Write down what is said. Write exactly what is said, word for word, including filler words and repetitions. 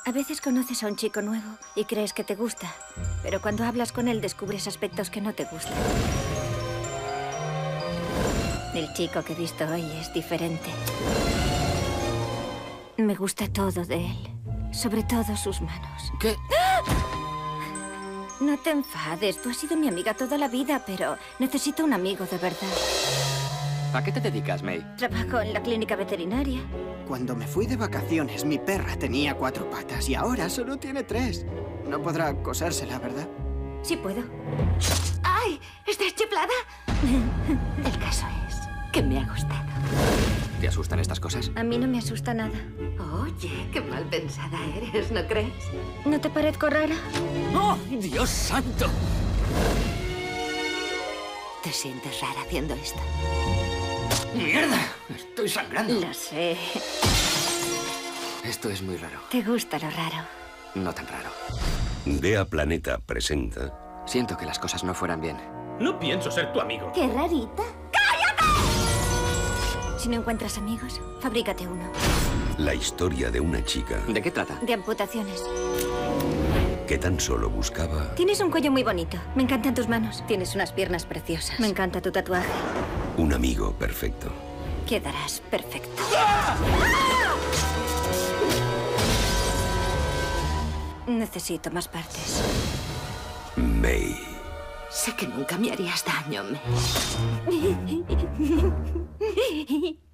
A veces conoces a un chico nuevo y crees que te gusta, pero cuando hablas con él descubres aspectos que no te gustan. El chico que he visto hoy es diferente. Me gusta todo de él, sobre todo sus manos. ¿Qué? No te enfades, tú has sido mi amiga toda la vida, pero necesito un amigo de verdad. ¿A qué te dedicas, May? Trabajo en la clínica veterinaria. Cuando me fui de vacaciones, mi perra tenía cuatro patas y ahora solo tiene tres. No podrá cosérsela, ¿verdad? Sí puedo. ¡Ay! ¿Estás chiflada? El caso es que me ha gustado. ¿Te asustan estas cosas? A mí no me asusta nada. Oye, qué mal pensada eres, ¿no crees? ¿No te parezco rara? ¡Oh, Dios santo! ¿Te sientes rara haciendo esto? ¡Mierda! Estoy sangrando. Lo sé. Esto es muy raro. ¿Te gusta lo raro? No tan raro. Dea Planeta presenta... Siento que las cosas no fueran bien. No pienso ser tu amigo. ¡Qué rarita! Si no encuentras amigos, fabrícate uno. La historia de una chica ¿De qué trata? De amputaciones. que tan solo buscaba Tienes un cuello muy bonito. Me encantan tus manos. Tienes unas piernas preciosas. Me encanta tu tatuaje. un amigo perfecto. Quedarás perfecto. Necesito más partes. May. Sé que nunca me harías daño, May.